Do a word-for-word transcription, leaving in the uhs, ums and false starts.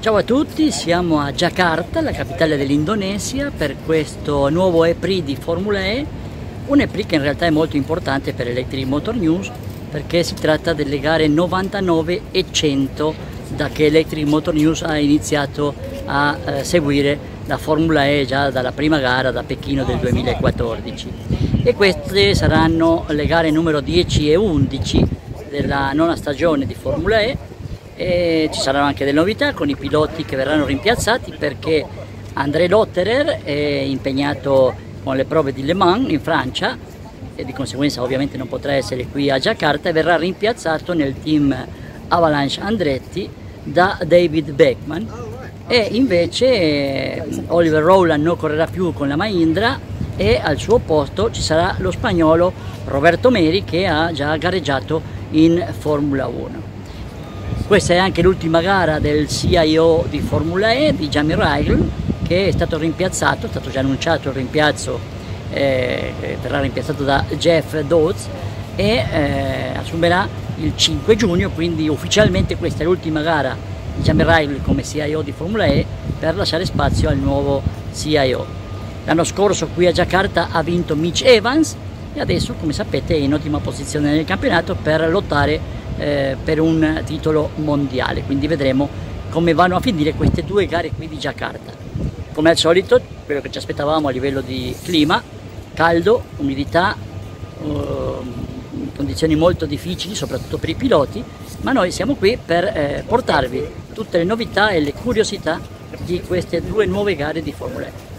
Ciao a tutti, siamo a Jakarta, la capitale dell'Indonesia, per questo nuovo E Prix di Formula E, un E Prix che in realtà è molto importante per Electric Motor News perché si tratta delle gare novantanove e cento da che Electric Motor News ha iniziato a eh, seguire la Formula E già dalla prima gara da Pechino del duemilaquattordici, e queste saranno le gare numero dieci e undici della nona stagione di Formula E. E ci saranno anche delle novità con i piloti che verranno rimpiazzati, perché André Lotterer è impegnato con le prove di Le Mans in Francia e di conseguenza ovviamente non potrà essere qui a Jakarta, e verrà rimpiazzato nel team Avalanche Andretti da David Beckman, e invece Oliver Rowland non correrà più con la Mahindra e al suo posto ci sarà lo spagnolo Roberto Meri, che ha già gareggiato in Formula uno. Questa è anche l'ultima gara del C I O di Formula E, di Jamie Reigl, che è stato rimpiazzato, è stato già annunciato il rimpiazzo, eh, verrà rimpiazzato da Jeff Dodds e eh, assumerà il cinque giugno, quindi ufficialmente questa è l'ultima gara di Jamie Reigl come C I O di Formula E per lasciare spazio al nuovo C I O. L'anno scorso qui a Jakarta ha vinto Mitch Evans e adesso, come sapete, è in ottima posizione nel campionato per lottare Eh, per un titolo mondiale, quindi vedremo come vanno a finire queste due gare qui di Jakarta. Come al solito, quello che ci aspettavamo a livello di clima: caldo, umidità, eh, condizioni molto difficili soprattutto per i piloti, ma noi siamo qui per eh, portarvi tutte le novità e le curiosità di queste due nuove gare di Formula E.